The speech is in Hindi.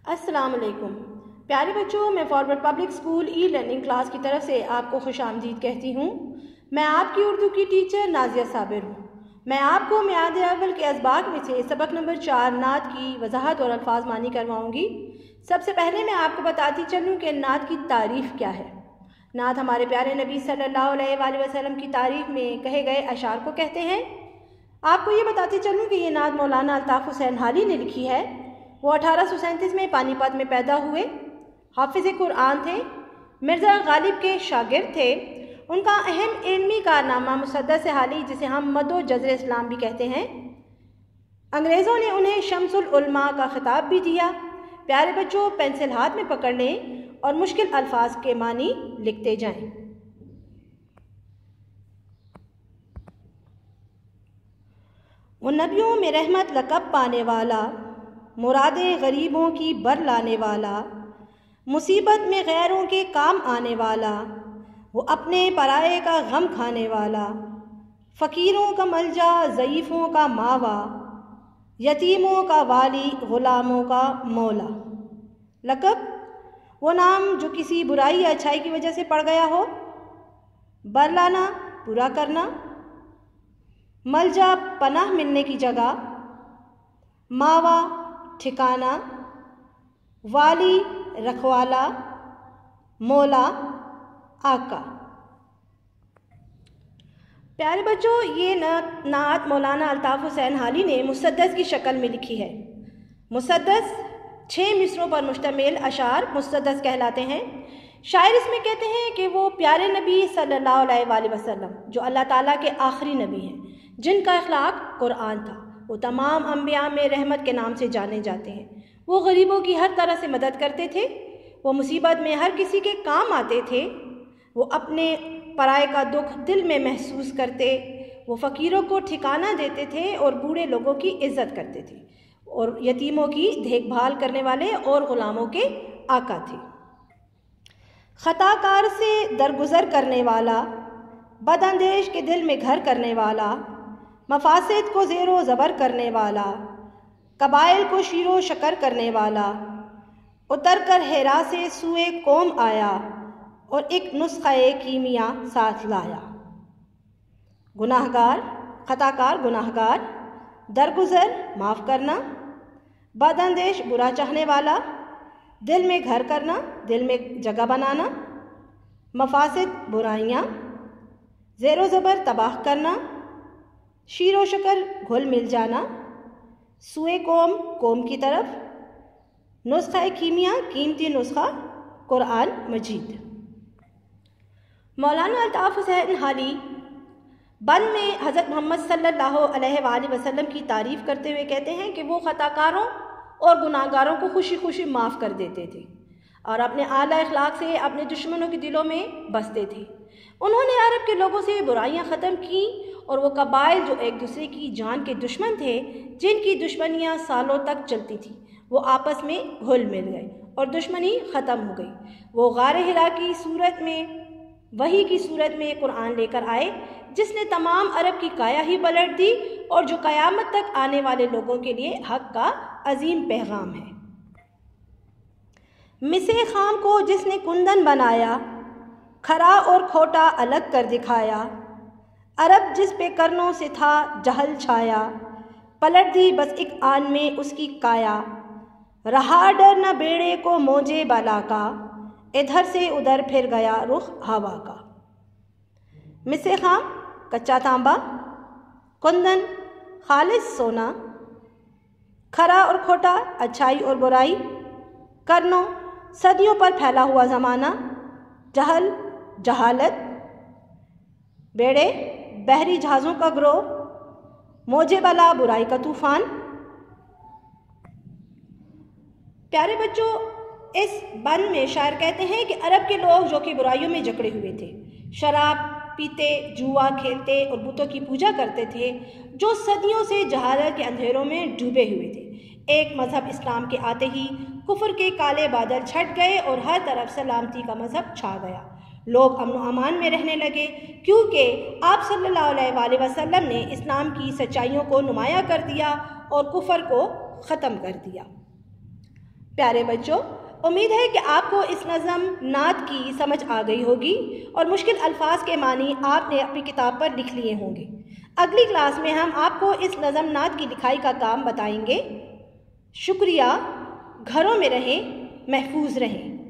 अस्सलाम वालेकुम प्यारे बच्चों, मैं forward public school E learning class की तरफ से आपको खुशामदीद कहती हूँ। मैं आपकी उर्दू की टीचर नाजिया साबिर हूँ। मैं आपको मियाद अव्वल के असबाक में से सबक नंबर 4 नात की वजाहत और अल्फाज मानी करवाऊँगी। सबसे पहले मैं आपको बताती चलूँ कि नात की तारीफ़ क्या है। नात हमारे प्यारे नबी सल्लल्लाहु अलैहि वसल्लम की तारीफ़ में कहे गए अशार को कहते हैं। आपको ये बताती चलूँ कि ये नात मौलाना अल्ताफ़ हुसैन हाली ने लिखी है। वो 1837 में पानीपत में पैदा हुए, हाफिज़ कुरान थे, मिर्ज़ा गालिब के शागिर्द थे। उनका अहम इल्मी कारनामा मुसद्दस हाली, जिसे हम मदो जज़र इस्लाम भी कहते हैं। अंग्रेज़ों ने उन्हें शम्सुल उलमा का खिताब भी दिया। प्यारे बच्चों, पेंसिल हाथ में पकड़ लें और मुश्किल अल्फाज के मानी लिखते जाएं। वो नबियों में रहमत लक़ब पाने वाला, मुरादे गरीबों की बर लाने वाला, मुसीबत में गैरों के काम आने वाला, वो अपने पराये का गम खाने वाला, फ़कीरों का मलजा, ज़ईफ़ों का मावा, यतीमों का वाली, ग़ुलामों का मौला। लक़ब वो नाम जो किसी बुराई या अच्छाई की वजह से पड़ गया हो। बर लाना पूरा करना, मलजा पनाह मिलने की जगह, मावा ठिकाना, वाली रखवाला, मौला आका। प्यारे बच्चों, ये नात मौलाना अल्ताफ़ हुसैन हाली ने मुसद्दस की शक्ल में लिखी है। मुसद्दस 6 मिसरों पर मुश्तमिल अशार मुसद्दस कहलाते हैं। शायर इसमें कहते हैं कि वो प्यारे नबी सल्लल्लाहु अलैहि वसल्लम, जो अल्लाह ताला के आखिरी नबी हैं, जिनका अखलाक कुरान था, वो तमाम अंबिया में रहमत के नाम से जाने जाते हैं। वो गरीबों की हर तरह से मदद करते थे। वो मुसीबत में हर किसी के काम आते थे। वो अपने पराये का दुख दिल में महसूस करते। वो फ़कीरों को ठिकाना देते थे और बूढ़े लोगों की इज़्ज़त करते थे और यतीमों की देखभाल करने वाले और ग़ुलामों के आका थे। ख़ताकार से दरगुज़र करने वाला, बदअंदेश के दिल में घर करने वाला, मफासिद को ज़ेरो ज़बर करने वाला, कबाइल को शीरो शकर करने वाला, उतर कर हेरा से सुए कौम आया और एक नुस्ख़े कीमिया साथ लाया। गुनाहगार, ख़ताकार गुनाहगार, दरगुज़र माफ़ करना, बदअंदेश बुरा चाहने वाला, दिल में घर करना, दिल में जगह बनाना, मफासिद बुराइयाँ, ज़ेरो ज़बर तबाह करना, शीरो शकर घुल मिल जाना, सुए कौम की तरफ, नुस्ख़ा कीमिया कीमती नुस्ख़ा कुरान मजीद। मौलाना अल्ताफ़ हुसैन हाली बंद में हज़रत मोहम्मद सल्लल्लाहु अलैहि वसल्लम की तारीफ़ करते हुए कहते हैं कि वो ख़ताकारों और गुनाहगारों को खुशी खुशी माफ़ कर देते थे और अपने आला अखलाक से अपने दुश्मनों के दिलों में बसते थे। उन्होंने अरब के लोगों से बुराइयां ख़त्म की और वो कबाइल जो एक दूसरे की जान के दुश्मन थे, जिनकी दुश्मनियां सालों तक चलती थी, वो आपस में घुल मिल गए और दुश्मनी ख़त्म हो गई। वो गारे हिरा की सूरत में, वही की सूरत में कुरान लेकर आए, जिसने तमाम अरब की काया ही पलट दी और जो क़यामत तक आने वाले लोगों के लिए हक़ का अजीम पैगाम है। मिसे खाम को जिसने कुंदन बनाया, खरा और खोटा अलग कर दिखाया, अरब जिस पे करनों से था जहल छाया, पलट दी बस एक आन में उसकी काया, रहा डर न बेड़े को मौजे बला का, इधर से उधर फिर गया रुख हवा का। मिसे खाम कच्चा तांबा, कुंदन खालिस सोना, खरा और खोटा अच्छाई और बुराई, करनों सदियों पर फैला हुआ ज़माना, जहल जहालत, बेड़े बहरी जहाज़ों का ग्रोह, मौजे बला बुराई का तूफ़ान। प्यारे बच्चों, इस बंद में शायर कहते हैं कि अरब के लोग जो कि बुराइयों में जकड़े हुए थे, शराब पीते, जुआ खेलते और बुतों की पूजा करते थे, जो सदियों से जहालत के अंधेरों में डूबे हुए थे, एक मज़हब इस्लाम के आते ही कुफ्र के काले बादल छट गए और हर तरफ सलामती का मज़हब छा गया। लोग अमन व अमान में रहने लगे, क्योंकि आप सल्लल्लाहु अलैहि वसल्लम ने इस्लाम की सच्चाइयों को नुमाया कर दिया और कुफ्र को ख़त्म कर दिया। प्यारे बच्चों, उम्मीद है कि आपको इस नज़म नात की समझ आ गई होगी और मुश्किल अल्फाज के मानी आपने अपनी किताब पर लिख लिए होंगे। अगली क्लास में हम आपको इस नज़म नात की लिखाई का काम बताएंगे। शुक्रिया। घरों में रहें, महफूज रहें।